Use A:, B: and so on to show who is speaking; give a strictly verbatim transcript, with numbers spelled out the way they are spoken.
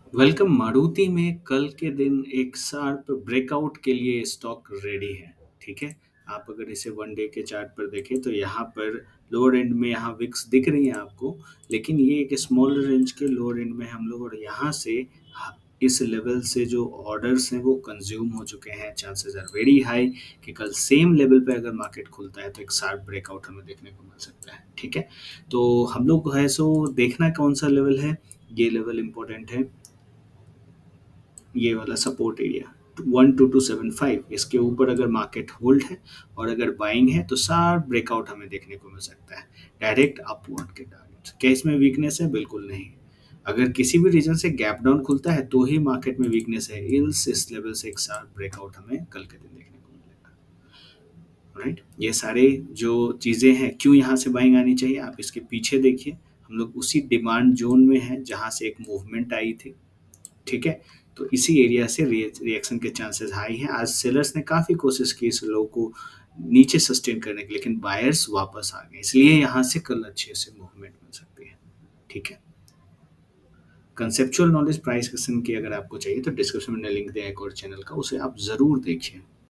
A: Welcome. Maruti में कल के दिन एक शार्प ब्रेकआउट के लिए स्टॉक रेडी है। ठीक है। आप अगर इसे वन डे के चार्ट पर देखें तो यहाँ पर लोअर एंड में यहाँ विक्स दिख रही है आपको, लेकिन ये एक स्मॉल रेंज के लोअर एंड में हम लोग, और यहाँ से ह- इस लेवल से जो ऑर्डर्स हैं वो कंज्यूम हो चुके हैं। चांसेस आर वेरी हाई कि कल सेम लेवल पे अगर मार्केट खुलता है तो एक शार्प ब्रेकआउट हमें देखने को मिल सकता है। ठीक है। तो हम लोग है सो देखना कौन सा लेवल है। ये लेवल इंपॉर्टेंट है, ये वाला support area one two two seven five. इसके ऊपर अगर मार्केट होल्ड है और अगर बाइंग है तो शार्प ब्रेकआउट हमें देखने को मिल सकता है, डायरेक्ट अपवर्ड के टारगेट। क्या इसमें वीकनेस है? बिल्कुल नहीं। अगर किसी भी रीजन से गैप डाउन खुलता है तो ही मार्केट में वीकनेस है, इल्स इस लेवल से एक शार्प ब्रेकआउट हमें कल के दिन देखने को मिलेगा। राइट। ये सारे जो चीज़ें हैं, क्यों यहाँ से बाइंग आनी चाहिए, आप इसके पीछे देखिए। हम लोग उसी डिमांड जोन में हैं जहाँ से एक मूवमेंट आई थी। ठीक है। तो इसी एरिया से रिएक्शन के चांसेस हाई हैं। आज सेलर्स ने काफ़ी कोशिश की इस लो को नीचे सस्टेन करने की, लेकिन बायर्स वापस आ गए, इसलिए यहाँ से कल अच्छे से मूवमेंट मिल सकती है। ठीक है। कंसेप्चुअल नॉलेज प्राइस एक्शन की अगर आपको चाहिए तो डिस्क्रिप्शन में लिंक दिया है एक और चैनल का, उसे आप ज़रूर देखिए।